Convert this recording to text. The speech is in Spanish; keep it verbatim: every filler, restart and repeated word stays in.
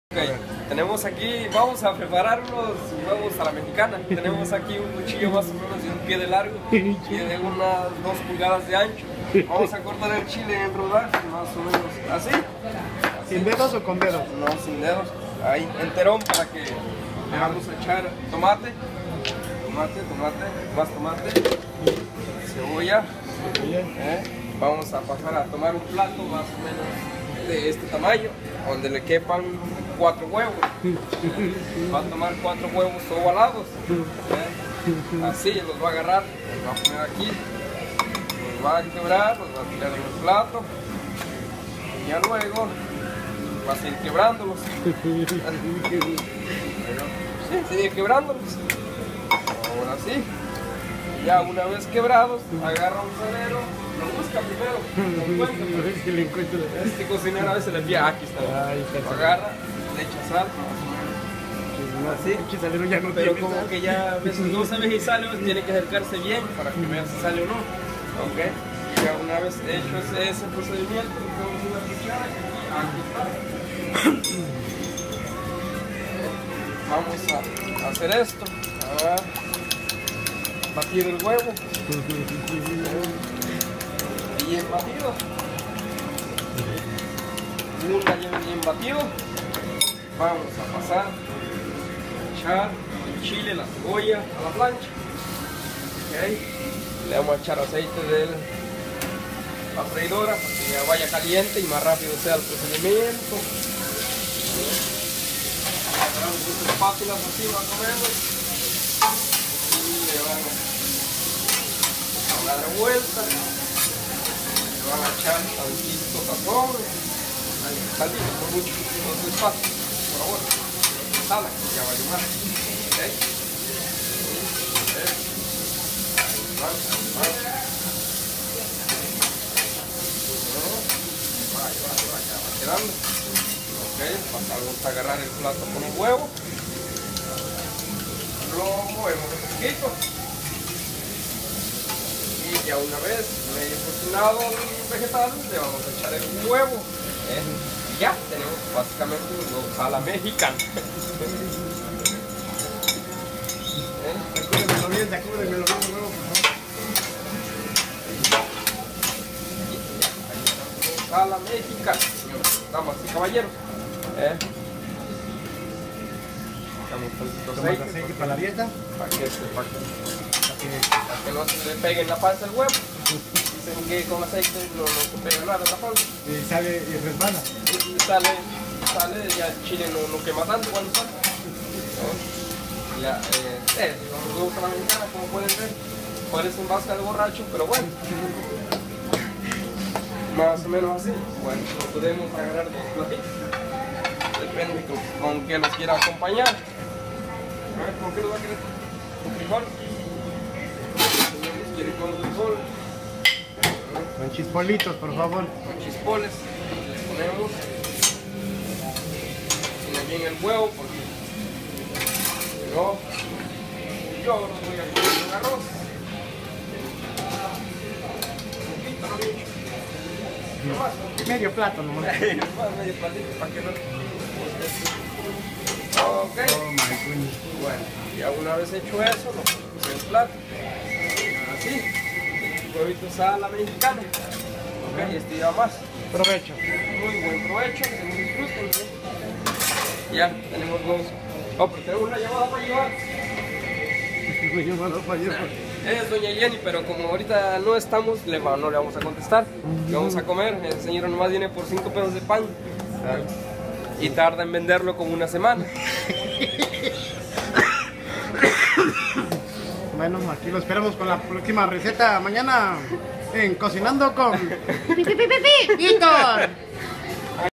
Okay. Tenemos aquí, vamos a preparar unos huevos a la mexicana. Tenemos aquí un cuchillo más o menos de un pie de largo y de unas dos pulgadas de ancho. Vamos a cortar el chile en rodajas, más o menos así. así. ¿Sin dedos o con dedos? No, sin dedos. Ahí, enterón para que le vamos a echar tomate, tomate, tomate, más tomate, cebolla. ¿Eh? Vamos a pasar a tomar un plato más o menos de este tamaño, donde le quepan cuatro huevos. Va a tomar cuatro huevos ovalados. ¿Eh? Así los va a agarrar, los va a poner aquí, los va a quebrar, los va a tirar en el plato. Y ya luego va a seguir quebrándolos. Sí, sigue quebrándolos. Ahora sí. Ya una vez quebrados, agarra un salero, lo busca primero, lo encuentra. Este cocinero a veces le envía aquí está. Lo agarra, le echa sal, así. Salero ya no pero tiene como sal. que ya a veces no sabes si sale, tiene que acercarse bien para que veas si sale o no. Ok. Ya una vez hecho ese, ese procedimiento, cogemos una cuchara y aquí está. Vamos a hacer esto. A batir el huevo. Bien batido. Nunca lleve bien batido. Vamos a pasar a echar el chile, la cebolla a la plancha. Okay. Le vamos a echar aceite de la freidora para que ya vaya caliente y más rápido sea el procedimiento. Agarramos unas espátulas así más o menos. Le vamos a dar vuelta, le van a echar tantito sazón, tantito, por mucho, no es fácil, por favor, sala, que ya va a llamar, ok, ahí va, ahí va, ahí va, ya va quedando, ok, pasamos a agarrar el plato con un huevo. Lo movemos un poquito y ya una vez medio cocinado el vegetal le vamos a echar el huevo. ¿Eh? Y ya tenemos básicamente un huevo a la mexicana. ¿Eh? Sacúdemelo bien, sacúdemelo bien el huevo, por favor. A la mexicana, señores, damas y caballeros. ¿Eh? Tomás aceite para la dieta. Para que, para que, para que, para que no se le pegue en la panza el huevo. Dicen que con aceite no, no se pega nada en la panza. Y sale y resbala. Y sale, sale, ya el chile no, no quema tanto cuando sale. ¿No? Ya, eh, eh, los huevos a la mexicana, como pueden ver, parecen vasca de borracho, pero bueno. Más o menos así. Bueno, lo podemos agarrar dos platitos. Depende con, con qué los quiera acompañar. ¿Con qué lo va a querer? ¿Con frijol? ¿Quiere con frijol? Con chispolitos, por favor. Con chispoles. Les ponemos. Tiene bien el huevo porque si no, yo no voy a comer un arroz. Un poquito, no mucho. No más. Medio plato nomás. Más medio platito para que no. Ok. Oh my goodness. Bueno, ya una vez hecho eso, lo ponemos en el plato. Así. Huevitos a la mexicana. Ok, y este ya más. Provecho. Muy buen provecho, que se disfruten. ¿Sí? Ya, tenemos dos. Oh, pero tenemos una llamada para llevar. Una llamada para llevar. Es doña Jenny, pero como ahorita no estamos, le, no le vamos a contestar. Le vamos a comer. El señor nomás viene por cinco pesos de pan. Y tarda en venderlo como una semana. Bueno, aquí lo esperamos con la próxima receta mañana en Cocinando con Víctor.